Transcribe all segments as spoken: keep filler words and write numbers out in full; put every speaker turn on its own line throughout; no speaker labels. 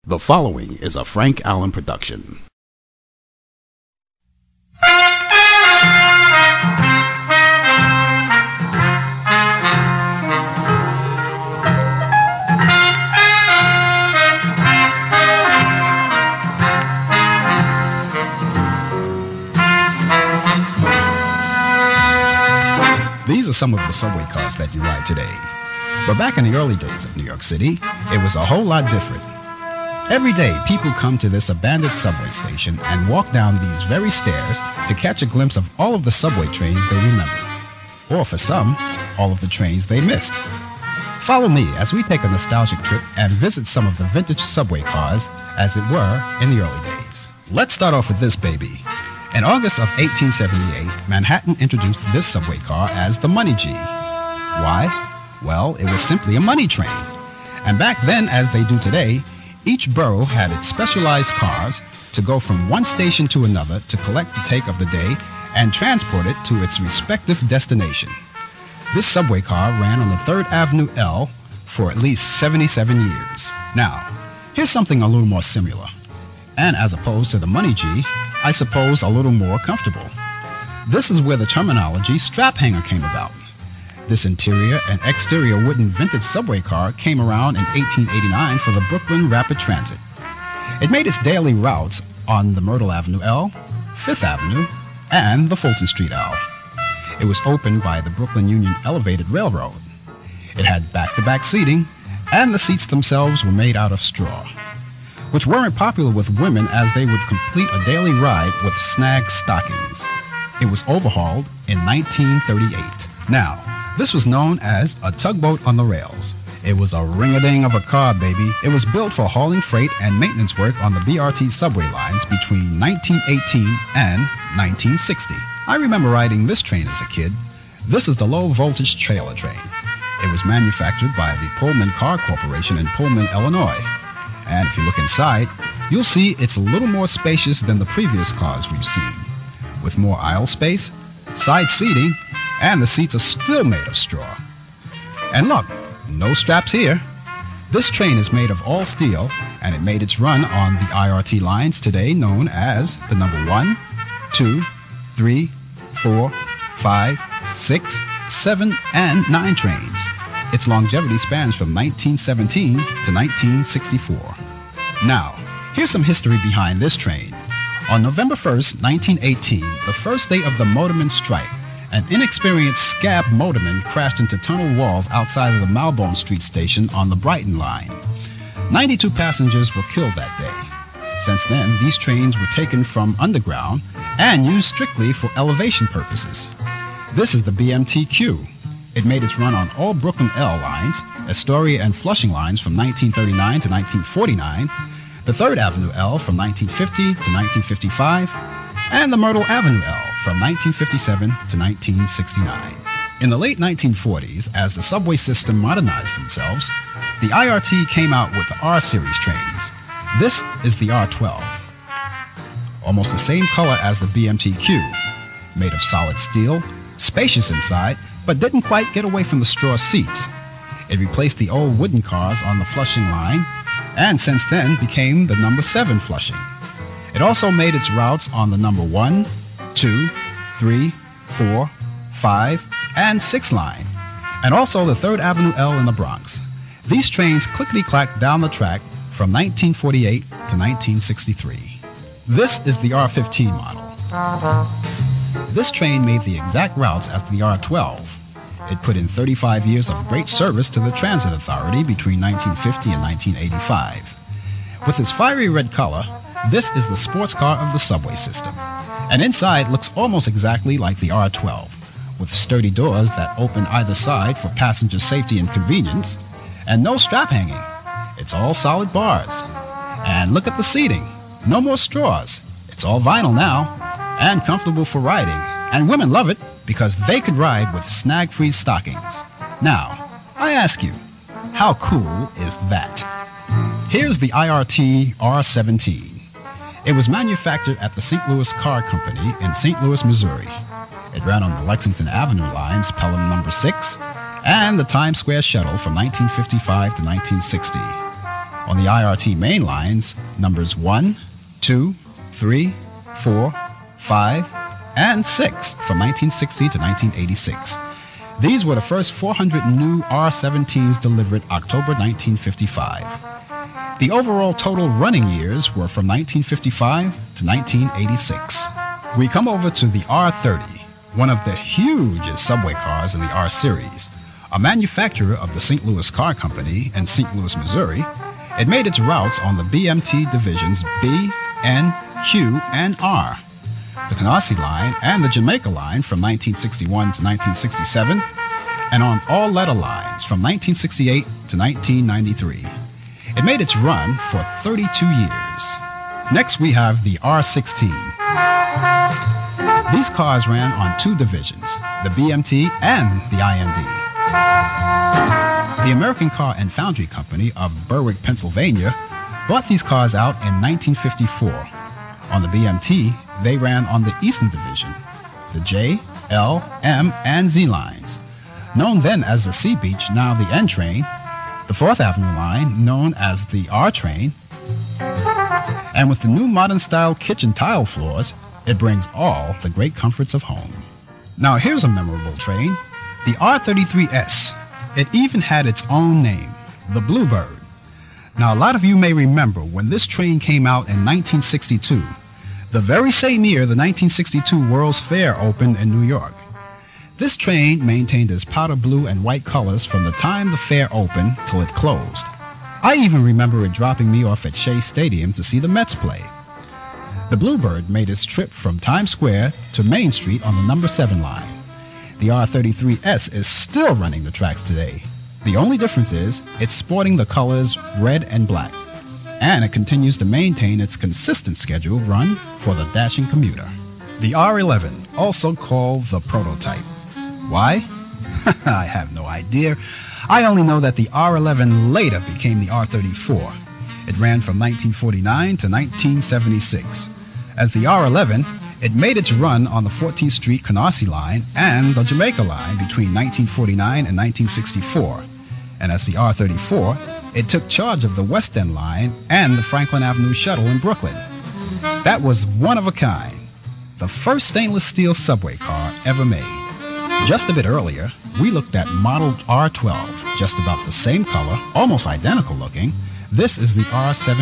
The following is a Frank Allan production.
These are some of the subway cars that you ride today. But back in the early days of New York City, it was a whole lot different. Every day, people come to this abandoned subway station and walk down these very stairs to catch a glimpse of all of the subway trains they remember. Or for some, all of the trains they missed. Follow me as we take a nostalgic trip and visit some of the vintage subway cars as it were in the early days. Let's start off with this baby. In August of eighteen seventy-eight, Manhattan introduced this subway car as the Money G. Why? Well, it was simply a money train. And back then, as they do today, each borough had its specialized cars to go from one station to another to collect the take of the day and transport it to its respective destination. This subway car ran on the third Avenue L for at least seventy-seven years. Now, here's something a little more similar. And as opposed to the Money G, I suppose a little more comfortable. This is where the terminology strap hanger came about. This interior and exterior wooden vintage subway car came around in eighteen eighty-nine for the Brooklyn Rapid Transit. It made its daily routes on the Myrtle Avenue L, Fifth Avenue, and the Fulton Street L. It was opened by the Brooklyn Union Elevated Railroad. It had back-to-back seating, and the seats themselves were made out of straw, which weren't popular with women as they would complete a daily ride with snag stockings. It was overhauled in nineteen thirty-eight. Now, this was known as a tugboat on the rails. It was a ring-a-ding of a car, baby. It was built for hauling freight and maintenance work on the B R T subway lines between nineteen eighteen and nineteen sixty. I remember riding this train as a kid. This is the low-voltage trailer train. It was manufactured by the Pullman Car Corporation in Pullman, Illinois. And if you look inside, you'll see it's a little more spacious than the previous cars we've seen, with more aisle space, side seating, and the seats are still made of straw. And look, no straps here. This train is made of all steel, and it made its run on the I R T lines today known as the number one, two, three, four, five, six, seven, and nine trains. Its longevity spans from nineteen seventeen to nineteen sixty-four. Now, here's some history behind this train. On November first, nineteen eighteen, the first day of the motorman strike, an inexperienced scab motorman crashed into tunnel walls outside of the Malbone Street station on the Brighton line. ninety-two passengers were killed that day. Since then, these trains were taken from underground and used strictly for elevation purposes. This is the B M T Q. It made its run on all Brooklyn L lines, Astoria and Flushing lines from nineteen thirty-nine to nineteen forty-nine, the third Avenue L from nineteen fifty to nineteen fifty-five, and the Myrtle Avenue L from nineteen fifty-seven to nineteen sixty-nine. In the late nineteen forties, as the subway system modernized themselves, the I R T came out with the R-Series trains. This is the R twelve. Almost the same color as the B M T Q, made of solid steel, spacious inside, but didn't quite get away from the straw seats. It replaced the old wooden cars on the Flushing line, and since then became the number seven Flushing. It also made its routes on the number one, two, three, four, five, and six line, and also the third Avenue L in the Bronx. These trains clickety-clacked down the track from nineteen forty-eight to nineteen sixty-three. This is the R fifteen model. This train made the exact routes as the R twelve. It put in thirty-five years of great service to the Transit Authority between nineteen fifty and nineteen eighty-five. With its fiery red color, this is the sports car of the subway system. And inside looks almost exactly like the R twelve, with sturdy doors that open either side for passenger safety and convenience, and no strap hanging. It's all solid bars. And look at the seating. No more straws. It's all vinyl now, and comfortable for riding. And women love it because they could ride with snag-free stockings. Now, I ask you, how cool is that? Here's the I R T R seventeen. It was manufactured at the Saint Louis Car Company in Saint Louis, Missouri. It ran on the Lexington Avenue lines, Pelham number six, and the Times Square shuttle from nineteen fifty-five to nineteen sixty. On the I R T main lines, numbers one, two, three, four, five, and six from nineteen sixty to nineteen eighty-six. These were the first four hundred new R seventeens delivered October nineteen fifty-five. The overall total running years were from nineteen fifty-five to nineteen eighty-six. We come over to the R thirty, one of the hugest subway cars in the R series. A manufacturer of the Saint Louis Car Company in Saint Louis, Missouri, it made its routes on the B M T divisions B, N, Q, and R, the Canarsie line and the Jamaica line from nineteen sixty-one to nineteen sixty-seven, and on all letter lines from nineteen sixty-eight to nineteen ninety-three. It made its run for thirty-two years. Next we have the R sixteen. These cars ran on two divisions, the B M T and the I N D. The American Car and Foundry Company of Berwick, Pennsylvania, bought these cars out in nineteen fifty-four. On the B M T, they ran on the Eastern Division, the J, L, M, and Z lines, known then as the C Beach, now the N train, the Fourth Avenue line, known as the R train, and with the new modern-style kitchen tile floors, it brings all the great comforts of home. Now here's a memorable train, the R thirty-three S. It even had its own name, the Bluebird. Now, a lot of you may remember when this train came out in nineteen sixty-two, the very same year the nineteen sixty-two World's Fair opened in New York. This train maintained its powder blue and white colors from the time the fair opened till it closed. I even remember it dropping me off at Shea Stadium to see the Mets play. The Bluebird made its trip from Times Square to Main Street on the number seven line. The R thirty-three S is still running the tracks today. The only difference is it's sporting the colors red and black, and it continues to maintain its consistent scheduled run for the dashing commuter. The R eleven, also called the Prototype. Why? I have no idea. I only know that the R eleven later became the R thirty-four. It ran from nineteen forty-nine to nineteen seventy-six. As the R eleven, it made its run on the fourteenth Street Canarsie line and the Jamaica line between nineteen forty-nine and nineteen sixty-four. And as the R thirty-four, it took charge of the West End line and the Franklin Avenue shuttle in Brooklyn. That was one of a kind, the first stainless steel subway car ever made. Just a bit earlier, we looked at model R twelve, just about the same color, almost identical looking. This is the R seven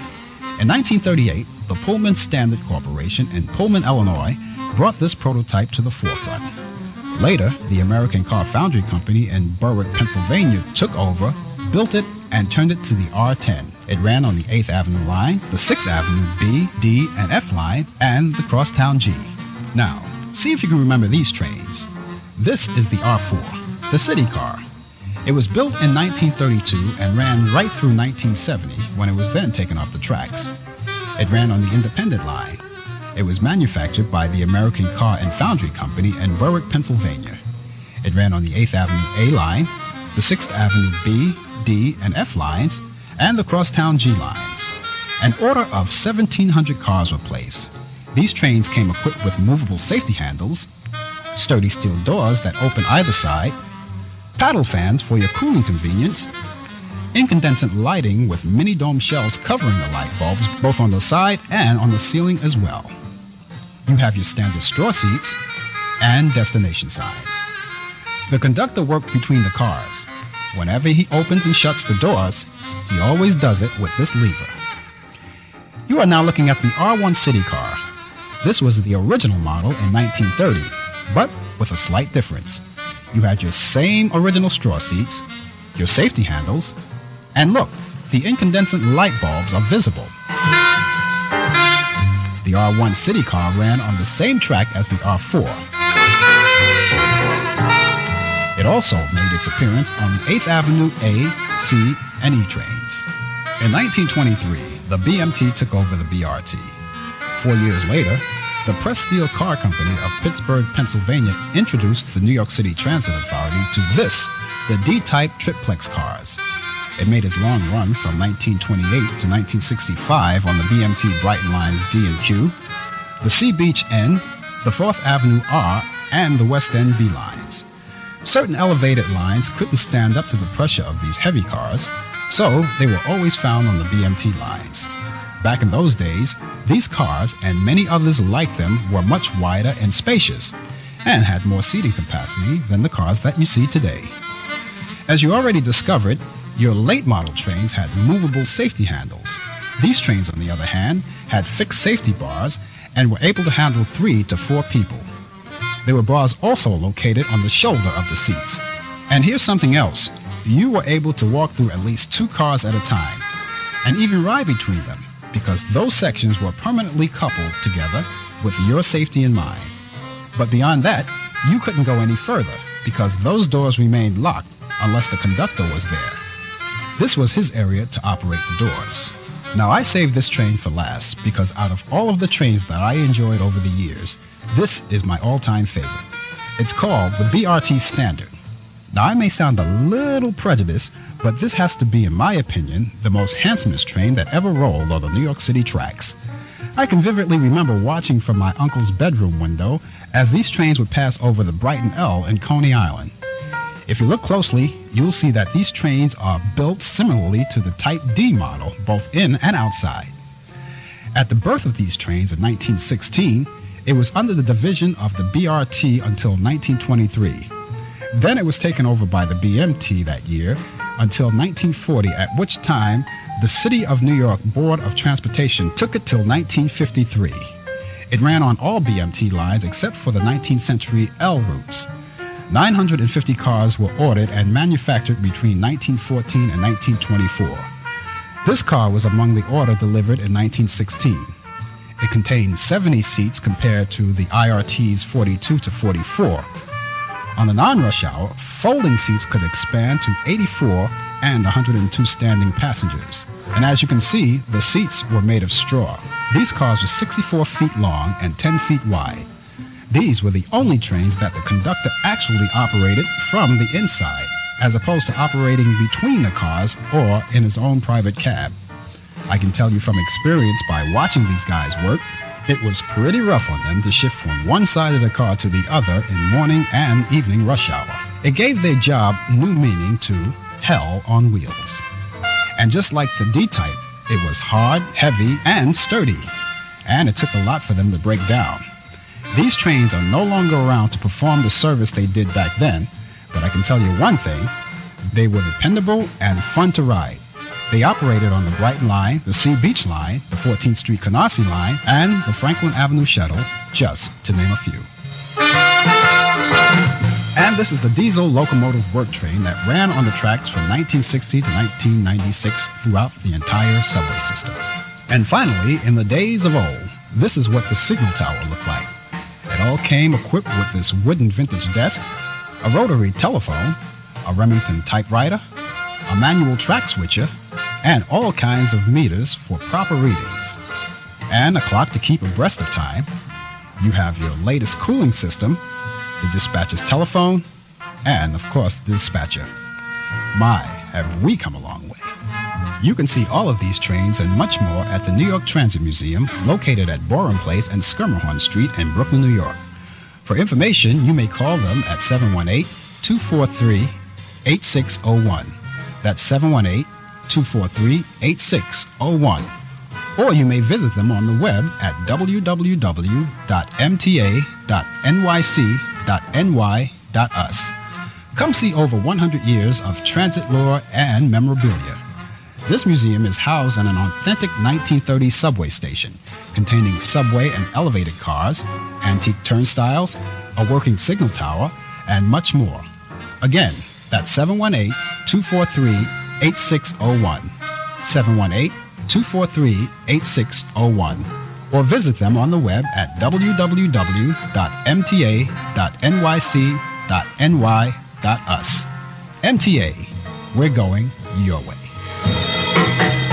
A. In nineteen thirty-eight, the Pullman Standard Corporation in Pullman, Illinois, brought this prototype to the forefront. Later, the American Car Foundry Company in Berwick, Pennsylvania took over, built it, and turned it to the R ten. It ran on the eighth Avenue line, the sixth Avenue B, D, and F line, and the Crosstown G. Now, see if you can remember these trains. This is the R four, the city car. It was built in nineteen thirty-two and ran right through nineteen seventy, when it was then taken off the tracks. It ran on the Independent line. It was manufactured by the American Car and Foundry Company in Berwick, Pennsylvania. It ran on the eighth Avenue A line, the sixth Avenue B, D, and F lines, and the Crosstown G lines. An order of seventeen hundred cars were placed. These trains came equipped with movable safety handles, sturdy steel doors that open either side, paddle fans for your cooling convenience, incandescent lighting with mini dome shells covering the light bulbs both on the side and on the ceiling as well. You have your standard straw seats and destination signs. The conductor worked between the cars. Whenever he opens and shuts the doors, he always does it with this lever. You are now looking at the R one City car. This was the original model in nineteen thirty, but with a slight difference. You had your same original straw seats, your safety handles, and look, the incandescent light bulbs are visible. The R one City car ran on the same track as the R four. It also made its appearance on the eighth Avenue A, C, and E trains. In nineteen twenty-three, the B M T took over the B R T. Four years later, the Press Steel Car Company of Pittsburgh, Pennsylvania introduced the New York City Transit Authority to this, the D-type triplex cars. It made its long run from nineteen twenty-eight to nineteen sixty-five on the B M T Brighton lines D and Q, the C Beach N, the fourth Avenue R, and the West End B lines. Certain elevated lines couldn't stand up to the pressure of these heavy cars, So they were always found on the B M T lines. Back in those days, these cars and many others like them were much wider and spacious and had more seating capacity than the cars that you see today. As you already discovered, your late model trains had movable safety handles. These trains, on the other hand, had fixed safety bars and were able to handle three to four people. There were bars also located on the shoulder of the seats. And here's something else. You were able to walk through at least two cars at a time, and even ride between them, because those sections were permanently coupled together with your safety in mind. But beyond that, you couldn't go any further, because those doors remained locked unless the conductor was there. This was his area to operate the doors. Now, I saved this train for last, because out of all of the trains that I enjoyed over the years, this is my all-time favorite. It's called the B R T Standard. Now, I may sound a little prejudiced, but this has to be, in my opinion, the most handsomest train that ever rolled on the New York City tracks. I can vividly remember watching from my uncle's bedroom window as these trains would pass over the Brighton L in Coney Island. If you look closely, you'll see that these trains are built similarly to the Type D model, both in and outside. At the birth of these trains in nineteen sixteen, it was under the division of the B R T until nineteen twenty-three. Then it was taken over by the B M T that year until nineteen forty, at which time the City of New York Board of Transportation took it till nineteen fifty-three. It ran on all B M T lines except for the nineteenth century L routes. nine hundred fifty cars were ordered and manufactured between nineteen fourteen and nineteen twenty-four. This car was among the order delivered in nineteen sixteen. It contained seventy seats compared to the I R T's forty-two to forty-four. On the non-rush hour, folding seats could expand to eighty-four and one hundred two standing passengers. And as you can see, the seats were made of straw. These cars were sixty-four feet long and ten feet wide. These were the only trains that the conductor actually operated from the inside, as opposed to operating between the cars or in his own private cab. I can tell you from experience by watching these guys work, it was pretty rough on them to shift from one side of the car to the other in morning and evening rush hour. It gave their job new meaning to hell on wheels. And just like the D-Type, it was hard, heavy, and sturdy. And it took a lot for them to break down. These trains are no longer around to perform the service they did back then, but I can tell you one thing, they were dependable and fun to ride. They operated on the Brighton Line, the Sea Beach Line, the fourteenth Street Canarsie Line, and the Franklin Avenue Shuttle, just to name a few. And this is the diesel locomotive work train that ran on the tracks from nineteen sixty to nineteen ninety-six throughout the entire subway system. And finally, in the days of old, this is what the signal tower looked like. It all came equipped with this wooden vintage desk, a rotary telephone, a Remington typewriter, a manual track switcher, and all kinds of meters for proper readings, and a clock to keep abreast of time. You have your latest cooling system, the dispatcher's telephone, and, of course, the dispatcher. My, have we come a long way. You can see all of these trains and much more at the New York Transit Museum, located at Borum Place and Skirmorhorn Street in Brooklyn, New York. For information, you may call them at seven one eight, two four three, eight six zero one. That's seven one eight, two four three, eight six zero one. Or you may visit them on the web at w w w dot m t a dot n y c dot n y dot u s. Come see over one hundred years of transit lore and memorabilia. This museum is housed in an authentic nineteen thirties subway station, containing subway and elevated cars, antique turnstiles, a working signal tower, and much more. Again, that's seven one eight, two four three, eight six zero one. seven one eight, two four three, eight six zero one. Or visit them on the web at w w w dot m t a dot n y c dot n y dot u s. M T A, we're going your way.